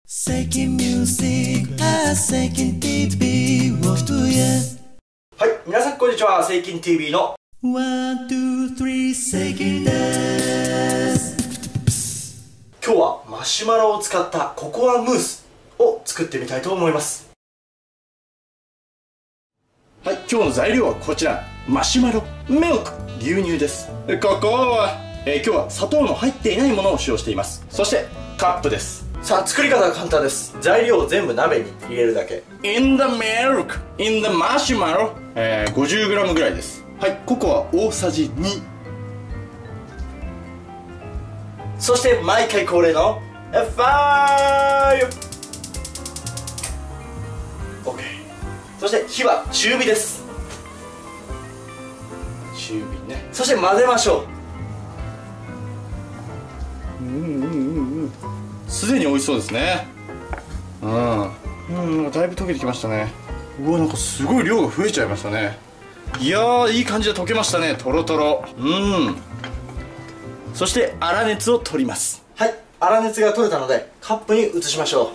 Seeking music, seeking TV をしてはい、皆さんこんにちは。セイキン TV の One, two, three, seeking です。 今日はマシュマロを使ったココアムースを作ってみたいと思います。はい、今日の材料はこちら。マシュマロ、ミルク、牛乳です。ココア、今日は砂糖の入っていないものを使用しています。そしてカップです。さあ、作り方は簡単です。材料を全部鍋に入れるだけ。 In the milk, in the marshmallow、50g ぐらいです。はい、ココア大さじ2。そして毎回恒例の5。 OK。 そして火は中火です。中火ね。そして混ぜましょう。すでに美味しそうですね。だいぶ溶けてきましたね。うわ、なんかすごい量が増えちゃいましたね。いやー、いい感じで溶けましたね。トロトロ。そして粗熱を取ります。はい、粗熱が取れたのでカップに移しましょう。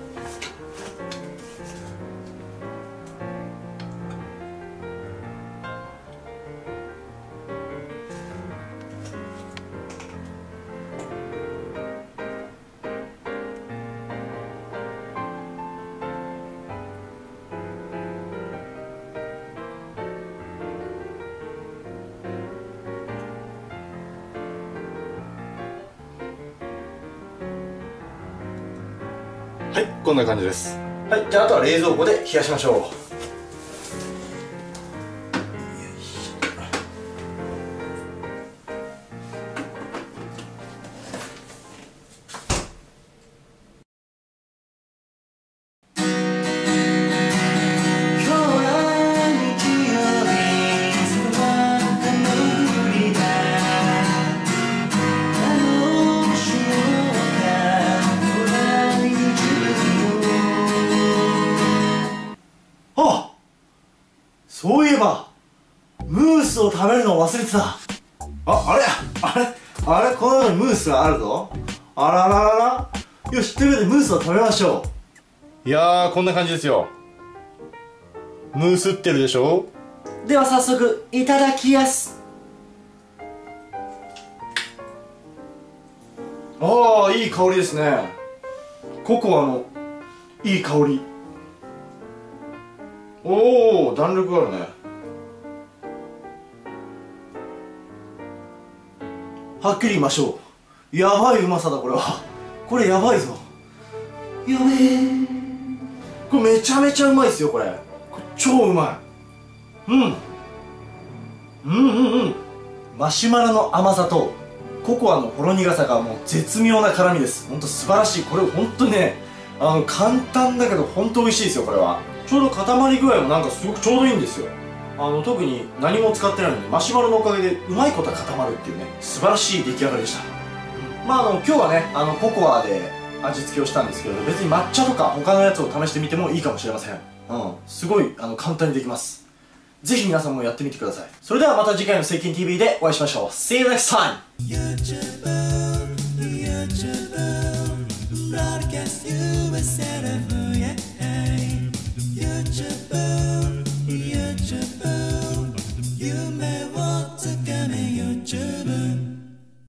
はい、こんな感じです。はい、じゃああとは冷蔵庫で冷やしましょう。そういえばムースを食べるのを忘れてた。あれこの中にムースがあるぞ。あらららら。よし、というわけでムースを食べましょう。いやー、こんな感じですよ。ムースってるでしょ。では早速いただきやす。ああ、いい香りですね。ココアのいい香り。おお、弾力があるね。はっきり言いましょう。やばいうまさだ、これは。これやばいぞ。やべえ。これめちゃめちゃうまいっすよ、これ。超うまい。マシュマロの甘さとココアのほろ苦さがもう絶妙な絡みです。ほんと素晴らしい。これほんとね、簡単だけどほんと美味しいですよ、これは。ちょうど固まり具合もなんかすごくちょうどいいんですよ。特に何も使ってないのでマシュマロのおかげでうまいことは固まるっていうね、素晴らしい出来上がりでした。今日はね、ココアで味付けをしたんですけど、別に抹茶とか他のやつを試してみてもいいかもしれません。すごい簡単にできます。ぜひ皆さんもやってみてください。それではまた次回のセイキン TV でお会いしましょう。See you next time!